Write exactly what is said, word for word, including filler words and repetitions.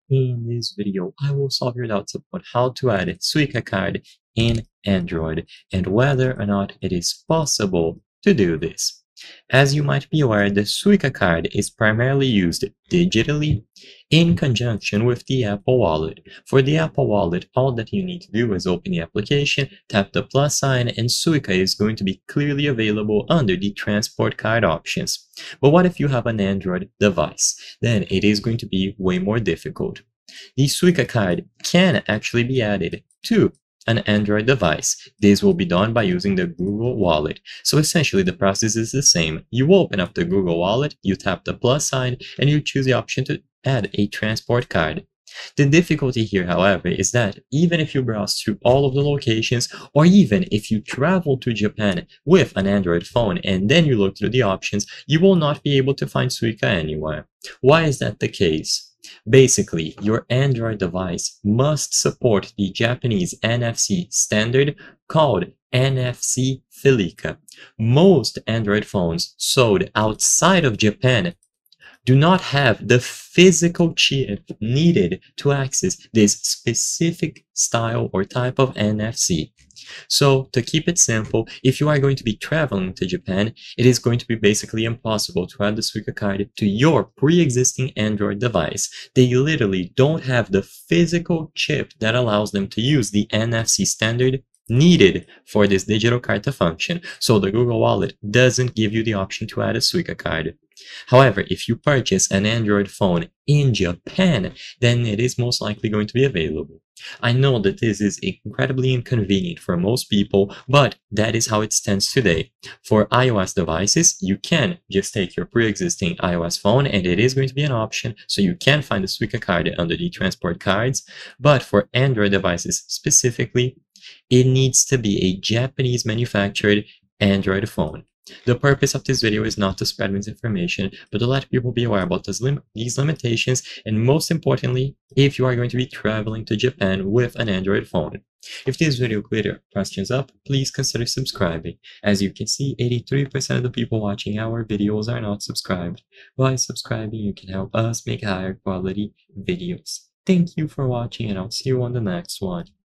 In this video, I will solve your doubts about how to add a Suica card in Android and whether or not it is possible to do this. As you might be aware, the Suica card is primarily used digitally in conjunction with the Apple Wallet. For the Apple Wallet, all that you need to do is open the application, tap the plus sign, and Suica is going to be clearly available under the transport card options. But what if you have an Android device? Then it is going to be way more difficult. The Suica card can actually be added to an Android device. This will be done by using the Google Wallet. So essentially the process is the same. You open up the Google Wallet, you tap the plus sign, and you choose the option to add a transport card. The difficulty here, however, is that even if you browse through all of the locations, or even if you travel to Japan with an Android phone and then you look through the options, you will not be able to find Suica anywhere. Why is that the case? Basically, your Android device must support the Japanese N F C standard called N F C Felica. Most Android phones sold outside of Japan do not have the physical chip needed to access this specific style or type of N F C. So, to keep it simple, if you are going to be traveling to Japan, it is going to be basically impossible to add the Suica card to your pre-existing Android device. They literally don't have the physical chip that allows them to use the N F C standard needed for this digital card to function, so the Google Wallet doesn't give you the option to add a Suica card. However, if you purchase an Android phone in Japan, then it is most likely going to be available. I know that this is incredibly inconvenient for most people, but that is how it stands today. For iOS devices, you can just take your pre-existing iOS phone and it is going to be an option, so you can find the Suica card under the transport cards, but for Android devices specifically, it needs to be a Japanese manufactured Android phone. The purpose of this video is not to spread misinformation, but to let people be aware about these, lim these limitations, and most importantly, if you are going to be traveling to Japan with an Android phone. If this video cleared your questions up, please consider subscribing. As you can see, eighty-three percent of the people watching our videos are not subscribed. By subscribing, you can help us make higher quality videos. Thank you for watching, and I'll see you on the next one.